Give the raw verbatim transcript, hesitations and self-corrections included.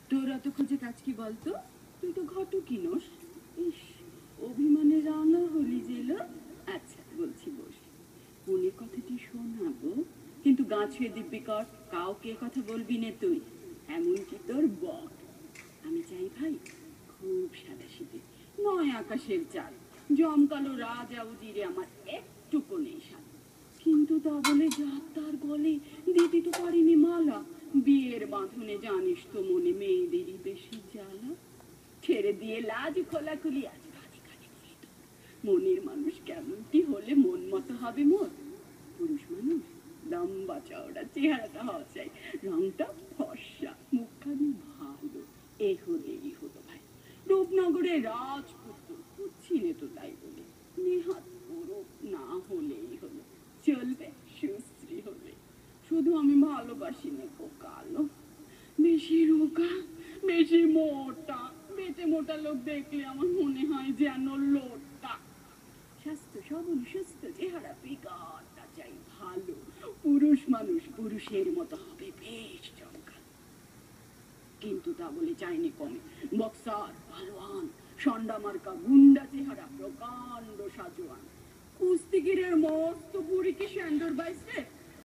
তোর অত খোঁজে কাজ কি বলতো? তুই তো ঘটু কিনোস। ইস, অভিমানে রাঙা হলি যেল। আচ্ছা বলছি বস, মনের কথাটি শোনাবো, কিন্তু গা ছুঁয়ে দিব্যি কর, কাউকে কথা বলবি নে তুই, এমনকি তোর বর। আমি চাই ভাই খুব সাদা সিধে, নয় আকাশের চাল, জমকালো রাজা উজিরে আমার একটুকু নেই স্বাদ। কিন্তু তা বলে যা তার গলে দিতে তো পারিনি মালা, বিয়ের বাঁধনে জানিস তো মনে মেয়েদেরই বেশি জ্বালা। ছেড়ে দিয়ে লাজ খোলাখুলি আজ কানে কানে বলি তো, মনের মানুষ কেমনটি হলে মন মতো হবে মোর। পুরুষ মানুষ লম্বা চওড়া, চেহারাটা হওয়া চাই, রংটা ফর্সা, মুখখানি ভালো, এ হলেই হলো ভাই। রূপনগরে রাজপুত্র খুঁজছিলে তো তাই বলে, নেহাত পুরো না হলেই হলো, চলবে সুশ্রী হলে। শুধু আমি ভালোবাসি না গো কালো, বেশি রোগা, বেশি মোটা, বেটে মোটা লোক দেখলে আমার মনে হয় যেন লোটা। স্বাস্থ্য সবল সুস্থ চেহারা, ফিগারটা চাই ভালো, পুরুষ মানুষ পুরুষের মতো হবে বেশ জমকালো। কিন্তু তা বলে চাইনি কমে বক্সার, পালোয়ান, সন্ডা মার্কা, গুন্ডা চেহারা, প্রকাণ্ড সাজোয়ান, কুস্তিগিরের মস্ত বুড়ি কি স্যান্ডর বাইসে